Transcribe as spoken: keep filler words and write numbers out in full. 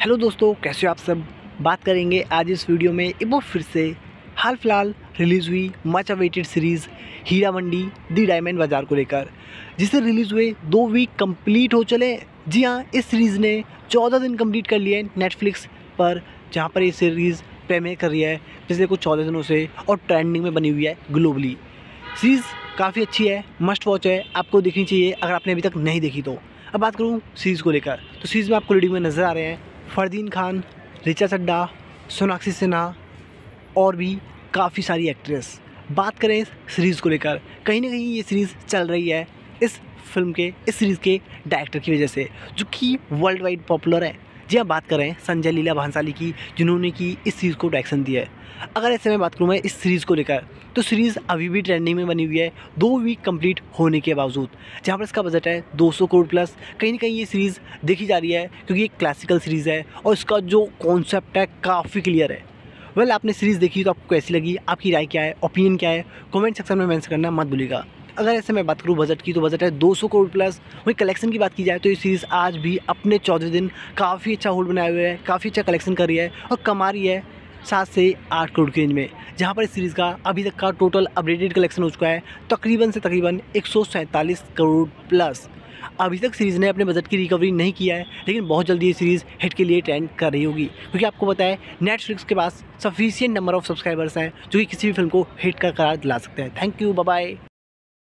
Hello दोस्तों, कैसे हो आप सब। बात करेंगे आज इस वीडियो में एक बार फिर से हाल फिलहाल रिलीज़ हुई much awaited series Heeramandi the diamond bazaar को लेकर, जिसे रिलीज़ हुए दो वीक कंप्लीट हो चले। जी हाँ, इस सीरीज़ ने चौदह दिन कंप्लीट कर लिए नेटफ्लिक्स पर, जहाँ पर ये सीरीज़ प्रीमियर कर रही है पिछले कुछ चौदह दिनों से और ट्रेंडिंग में बनी हुई है ग्लोबली। सीरीज़ काफ़ी अच्छी है, मस्ट वॉच है, आपको देखनी चाहिए अगर आपने अभी तक नहीं देखी तो। अब बात करूँ सीरीज़ को लेकर, तो सीरीज़ में आपको लीडिंग में नज़र आ रहे हैं फरदीन खान, ऋचा चड्ढा, सोनाक्षी सिन्हा और भी काफ़ी सारी एक्ट्रेस। बात करें सीरीज़ को लेकर, कहीं ना कहीं ये सीरीज़ चल रही है इस फिल्म के इस सीरीज़ के डायरेक्टर की वजह से, जो कि वर्ल्ड वाइड पॉपुलर है। जी हाँ, बात करें संजय लीला भंसाली की, जिन्होंने की इस सीरीज़ को डायरेक्शन दिया है। अगर ऐसे में बात करूँ मैं इस सीरीज़ को लेकर, तो सीरीज़ अभी भी ट्रेंडिंग में बनी हुई है दो वीक कंप्लीट होने के बावजूद, जहाँ पर इसका बजट है दो सौ करोड़ प्लस। कहीं ना कहीं ये सीरीज़ देखी जा रही है क्योंकि एक क्लासिकल सीरीज़ है और इसका जो कॉन्सेप्ट है काफ़ी क्लियर है। वेल well, आपने सीरीज़ देखी तो आपको कैसी लगी, आपकी राय क्या है, ओपिनियन क्या है, कमेंट सेक्शन में मेंशन करना मत भूलिएगा। अगर ऐसे मैं बात करूँ बजट की, तो बजट है दो सौ करोड़ प्लस। वहीं कलेक्शन की बात की जाए तो ये सीरीज़ आज भी अपने चौदह दिन काफ़ी अच्छा होल्ड बनाए हुए है, काफ़ी अच्छा कलेक्शन कर रही है और कमा रही है सात से आठ करोड़ की रेंज में, जहाँ पर इस सीरीज़ का अभी तक का टोटल अपडेटेड कलेक्शन हो चुका है तकरीबन से तकरीबन एक सौ सैंतालीस करोड़ प्लस। अभी तक सीरीज़ ने अपने बजट की रिकवरी नहीं किया है, लेकिन बहुत जल्दी ये सीरीज़ हिट के लिए ट्रेंड कर रही होगी, क्योंकि आपको पता है नेटफ्लिक्स के पास सफिशिएंट नंबर ऑफ सब्सक्राइबर्स हैं जो कि किसी भी फिल्म को हिट का करार दिला सकते हैं। Thank you, bye bye.